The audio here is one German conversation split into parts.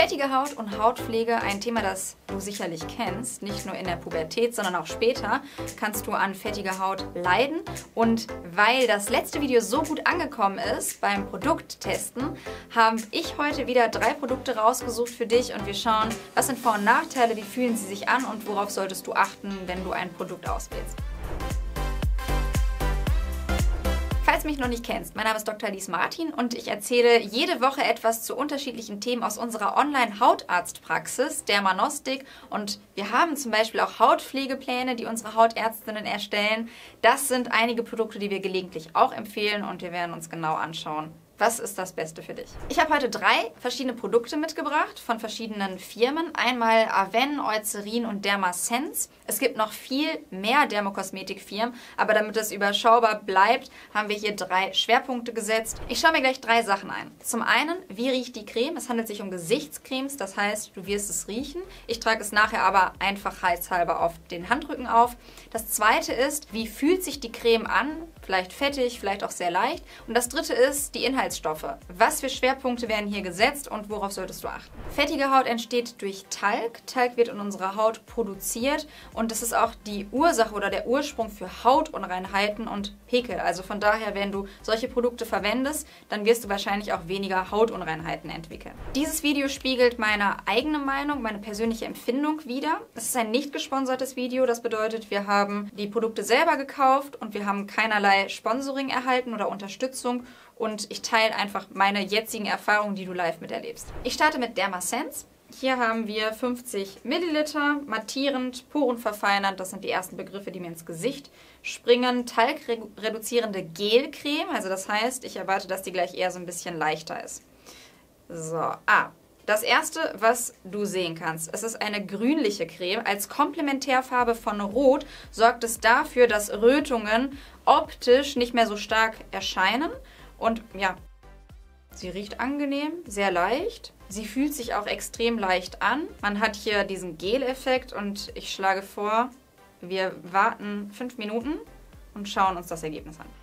Fettige Haut und Hautpflege, ein Thema, das du sicherlich kennst, nicht nur in der Pubertät, sondern auch später kannst du an fettiger Haut leiden. Und weil das letzte Video so gut angekommen ist beim Produkttesten, habe ich heute wieder 3 Produkte rausgesucht für dich und wir schauen, was sind Vor- und Nachteile, wie fühlen sie sich an und worauf solltest du achten, wenn du ein Produkt auswählst. Falls du mich noch nicht kennst, mein Name ist Dr. Alice Martin und ich erzähle jede Woche etwas zu unterschiedlichen Themen aus unserer Online-Hautarztpraxis, Dermanostik, und wir haben zum Beispiel auch Hautpflegepläne, die unsere Hautärztinnen erstellen. Das sind einige Produkte, die wir gelegentlich auch empfehlen und wir werden uns genau anschauen, was ist das Beste für dich. Ich habe heute 3 verschiedene Produkte mitgebracht von verschiedenen Firmen. Einmal Avène, Eucerin und Dermasense. Es gibt noch viel mehr Dermokosmetikfirmen, aber damit es überschaubar bleibt, haben wir hier 3 Schwerpunkte gesetzt. Ich schaue mir gleich 3 Sachen ein. Zum einen, wie riecht die Creme? Es handelt sich um Gesichtscremes, das heißt, du wirst es riechen. Ich trage es nachher aber einfachheitshalber auf den Handrücken auf. Das zweite ist, wie fühlt sich die Creme an? Vielleicht fettig, vielleicht auch sehr leicht. Und das dritte ist die Inhaltsstoffe. Was für Schwerpunkte werden hier gesetzt und worauf solltest du achten? Fettige Haut entsteht durch Talg. Talg wird in unserer Haut produziert und das ist auch die Ursache oder der Ursprung für Hautunreinheiten und Pickel. Also von daher, wenn du solche Produkte verwendest, dann wirst du wahrscheinlich auch weniger Hautunreinheiten entwickeln. Dieses Video spiegelt meine eigene Meinung, meine persönliche Empfindung wider. Es ist ein nicht gesponsertes Video. Das bedeutet, wir haben die Produkte selber gekauft und wir haben keinerlei Sponsoring erhalten oder Unterstützung. Und ich teile einfach meine jetzigen Erfahrungen, die du live miterlebst. Ich starte mit Dermasense. Hier haben wir 50 Milliliter, mattierend, porenverfeinernd. Das sind die ersten Begriffe, die mir ins Gesicht springen. Talgreduzierende Gelcreme, also das heißt, ich erwarte, dass die gleich eher so ein bisschen leichter ist. So, das erste, was du sehen kannst, es ist eine grünliche Creme. Als Komplementärfarbe von Rot sorgt es dafür, dass Rötungen optisch nicht mehr so stark erscheinen. Und ja, sie riecht angenehm, sehr leicht. Sie fühlt sich auch extrem leicht an. Man hat hier diesen Gel-Effekt und ich schlage vor, wir warten 5 Minuten und schauen uns das Ergebnis an.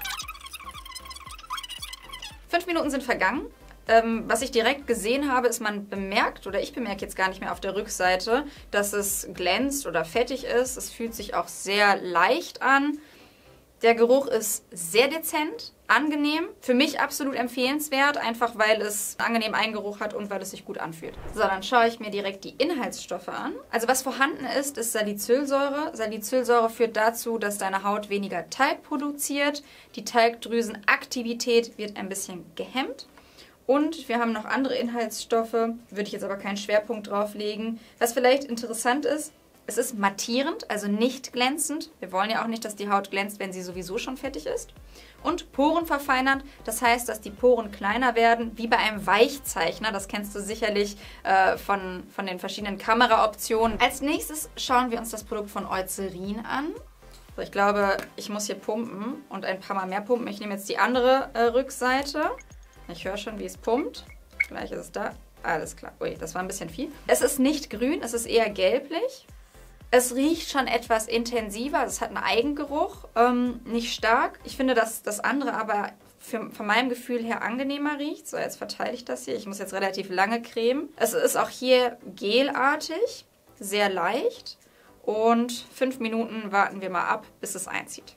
5 Minuten sind vergangen. Was ich direkt gesehen habe, ist, man bemerkt, oder ich bemerke jetzt gar nicht mehr auf der Rückseite, dass es glänzt oder fettig ist. Es fühlt sich auch sehr leicht an. Der Geruch ist sehr dezent, angenehm, für mich absolut empfehlenswert, einfach weil es einen angenehmen Eigengeruch hat und weil es sich gut anfühlt. So, dann schaue ich mir direkt die Inhaltsstoffe an. Also was vorhanden ist, ist Salicylsäure. Salicylsäure führt dazu, dass deine Haut weniger Talg produziert. Die Talgdrüsenaktivität wird ein bisschen gehemmt. Und wir haben noch andere Inhaltsstoffe, würde ich jetzt aber keinen Schwerpunkt drauf legen. Was vielleicht interessant ist, es ist mattierend, also nicht glänzend. Wir wollen ja auch nicht, dass die Haut glänzt, wenn sie sowieso schon fettig ist. Und porenverfeinernd, das heißt, dass die Poren kleiner werden, wie bei einem Weichzeichner. Das kennst du sicherlich von den verschiedenen Kameraoptionen. Als nächstes schauen wir uns das Produkt von Eucerin an. So, ich glaube, ich muss hier pumpen und ein paar Mal mehr pumpen. Ich nehme jetzt die andere Rückseite. Ich höre schon, wie es pumpt. Gleich ist es da. Alles klar. Ui, das war ein bisschen viel. Es ist nicht grün, es ist eher gelblich. Es riecht schon etwas intensiver, es hat einen Eigengeruch, nicht stark. Ich finde, dass das andere aber von meinem Gefühl her angenehmer riecht. So, jetzt verteile ich das hier. Ich muss jetzt relativ lange cremen. Es ist auch hier gelartig, sehr leicht. Und 5 Minuten warten wir mal ab, bis es einzieht.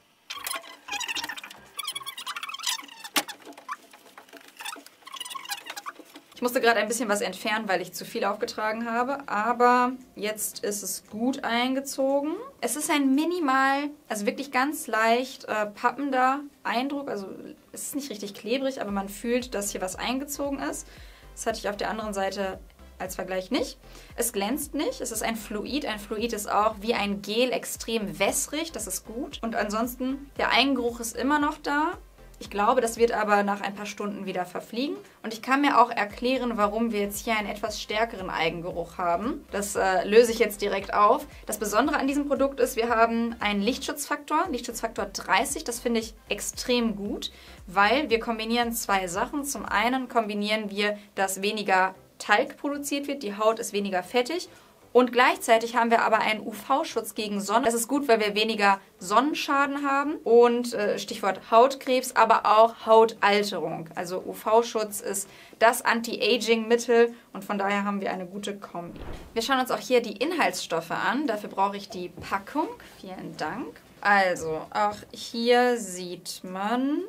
Ich musste gerade ein bisschen was entfernen, weil ich zu viel aufgetragen habe, aber jetzt ist es gut eingezogen. Es ist ein minimal, also wirklich ganz leicht pappender Eindruck, also es ist nicht richtig klebrig, aber man fühlt, dass hier was eingezogen ist. Das hatte ich auf der anderen Seite als Vergleich nicht. Es glänzt nicht, es ist ein Fluid. Ein Fluid ist auch wie ein Gel extrem wässrig, das ist gut. Und ansonsten, der Eigengeruch ist immer noch da. Ich glaube, das wird aber nach ein paar Stunden wieder verfliegen. Und ich kann mir auch erklären, warum wir jetzt hier einen etwas stärkeren Eigengeruch haben. Das löse ich jetzt direkt auf. Das Besondere an diesem Produkt ist, wir haben einen Lichtschutzfaktor, Lichtschutzfaktor 30. Das finde ich extrem gut, weil wir kombinieren 2 Sachen. Zum einen kombinieren wir, dass weniger Talg produziert wird, die Haut ist weniger fettig. Und gleichzeitig haben wir aber einen UV-Schutz gegen Sonne. Das ist gut, weil wir weniger Sonnenschaden haben. Und Stichwort Hautkrebs, aber auch Hautalterung. Also UV-Schutz ist das Anti-Aging-Mittel und von daher haben wir eine gute Kombi. Wir schauen uns auch hier die Inhaltsstoffe an. Dafür brauche ich die Packung. Vielen Dank. Also, auch hier sieht man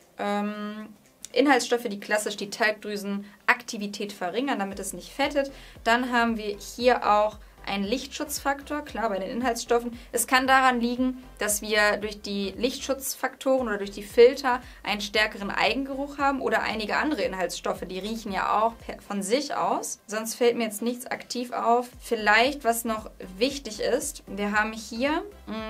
Inhaltsstoffe, die klassisch die Talgdrüsenaktivität verringern, damit es nicht fettet. Dann haben wir hier auch einen Lichtschutzfaktor, klar bei den Inhaltsstoffen. Es kann daran liegen, dass wir durch die Lichtschutzfaktoren oder durch die Filter einen stärkeren Eigengeruch haben oder einige andere Inhaltsstoffe, die riechen ja auch von sich aus. Sonst fällt mir jetzt nichts aktiv auf. Vielleicht, was noch wichtig ist, wir haben hier,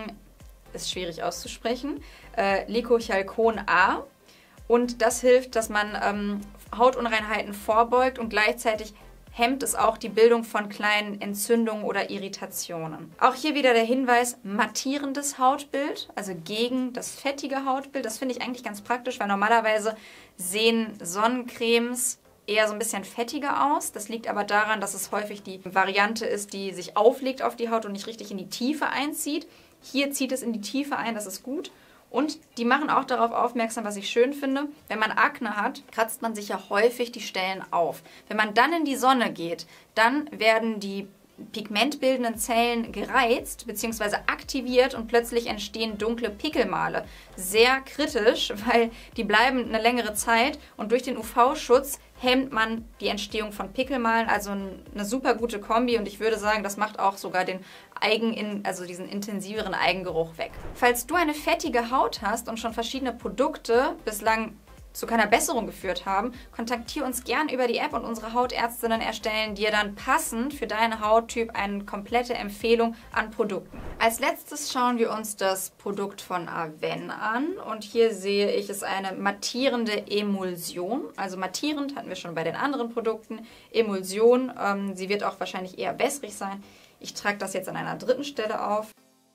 ist schwierig auszusprechen, Glycochalcon A. Und das hilft, dass man Hautunreinheiten vorbeugt und gleichzeitig hemmt es auch die Bildung von kleinen Entzündungen oder Irritationen. Auch hier wieder der Hinweis, mattierendes Hautbild, also gegen das fettige Hautbild. Das finde ich eigentlich ganz praktisch, weil normalerweise sehen Sonnencremes eher so ein bisschen fettiger aus. Das liegt aber daran, dass es häufig die Variante ist, die sich auflegt auf die Haut und nicht richtig in die Tiefe einzieht. Hier zieht es in die Tiefe ein, das ist gut. Und die machen auch darauf aufmerksam, was ich schön finde. Wenn man Akne hat, kratzt man sich ja häufig die Stellen auf. Wenn man dann in die Sonne geht, dann werden die pigmentbildenden Zellen gereizt bzw. aktiviert und plötzlich entstehen dunkle Pickelmale. Sehr kritisch, weil die bleiben eine längere Zeit und durch den UV-Schutz hemmt man die Entstehung von Pickelmalen, also eine super gute Kombi und ich würde sagen, das macht auch sogar den diesen intensiveren Eigengeruch weg. Falls du eine fettige Haut hast und schon verschiedene Produkte bislang zu keiner Besserung geführt haben, kontaktiere uns gern über die App und unsere Hautärztinnen erstellen dir dann passend für deinen Hauttyp eine komplette Empfehlung an Produkten. Als letztes schauen wir uns das Produkt von Avène an und hier sehe ich, es eine mattierende Emulsion. Also mattierend hatten wir schon bei den anderen Produkten. Emulsion, sie wird auch wahrscheinlich eher wässrig sein. Ich trage das jetzt an einer dritten Stelle auf.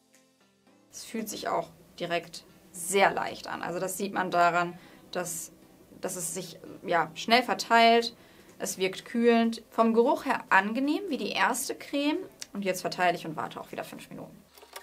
Es fühlt sich auch direkt sehr leicht an. Also das sieht man daran, dass es sich schnell verteilt, es wirkt kühlend. Vom Geruch her angenehm wie die erste Creme. Und jetzt verteile ich und warte auch wieder 5 Minuten.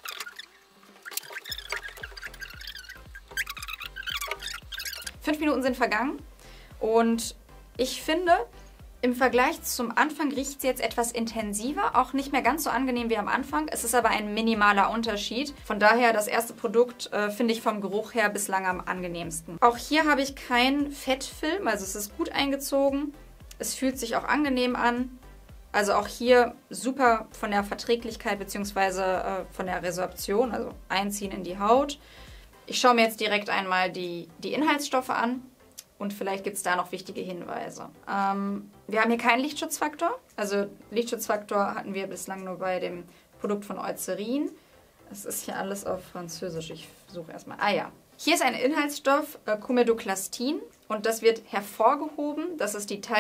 Fünf Minuten sind vergangen und ich finde, im Vergleich zum Anfang riecht sie jetzt etwas intensiver, auch nicht mehr ganz so angenehm wie am Anfang. Es ist aber ein minimaler Unterschied. Von daher das erste Produkt finde ich vom Geruch her bislang am angenehmsten. Auch hier habe ich keinen Fettfilm, also es ist gut eingezogen. Es fühlt sich auch angenehm an. Also auch hier super von der Verträglichkeit bzw. von der Resorption, also einziehen in die Haut. Ich schaue mir jetzt direkt einmal die Inhaltsstoffe an. Und vielleicht gibt es da noch wichtige Hinweise. Wir haben hier keinen Lichtschutzfaktor. Also Lichtschutzfaktor hatten wir bislang nur bei dem Produkt von Eucerin. Es ist hier alles auf Französisch. Ich suche erstmal. Ah ja. Hier ist ein Inhaltsstoff, Comedoclastin. Und das wird hervorgehoben, dass es die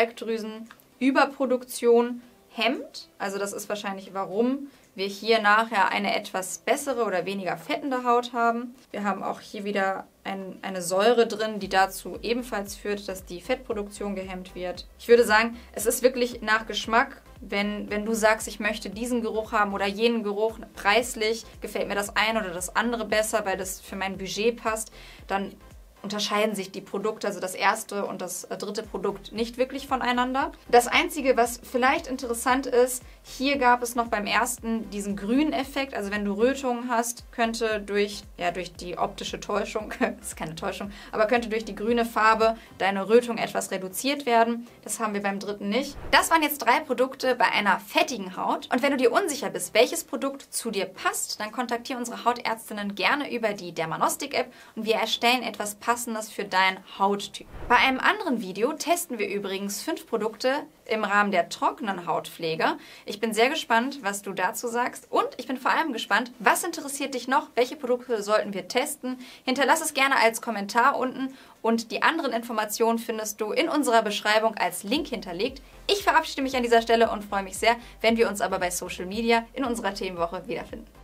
Talgdrüsenüberproduktion hemmt. Also das ist wahrscheinlich, warum wir hier nachher eine etwas bessere oder weniger fettende Haut haben. Wir haben auch hier wieder eine Säure drin, die dazu ebenfalls führt, dass die Fettproduktion gehemmt wird. Ich würde sagen, es ist wirklich nach Geschmack. Wenn du sagst, ich möchte diesen Geruch haben oder jenen Geruch, preislich gefällt mir das eine oder das andere besser, weil das für mein Budget passt, dann unterscheiden sich die Produkte, also das erste und das dritte Produkt, nicht wirklich voneinander. Das Einzige, was vielleicht interessant ist, hier gab es noch beim ersten diesen grünen Effekt, also wenn du Rötungen hast, könnte durch die optische Täuschung, das ist keine Täuschung, aber könnte durch die grüne Farbe deine Rötung etwas reduziert werden. Das haben wir beim dritten nicht. Das waren jetzt 3 Produkte bei einer fettigen Haut und wenn du dir unsicher bist, welches Produkt zu dir passt, dann kontaktiere unsere Hautärztinnen gerne über die Dermanostik-App und wir erstellen etwas Passendes für deinen Hauttyp. Bei einem anderen Video testen wir übrigens 5 Produkte im Rahmen der trockenen Hautpflege. Ich bin sehr gespannt, was du dazu sagst und ich bin vor allem gespannt, was interessiert dich noch, welche Produkte sollten wir testen. Hinterlass es gerne als Kommentar unten und die anderen Informationen findest du in unserer Beschreibung als Link hinterlegt. Ich verabschiede mich an dieser Stelle und freue mich sehr, wenn wir uns aber bei Social Media in unserer Themenwoche wiederfinden.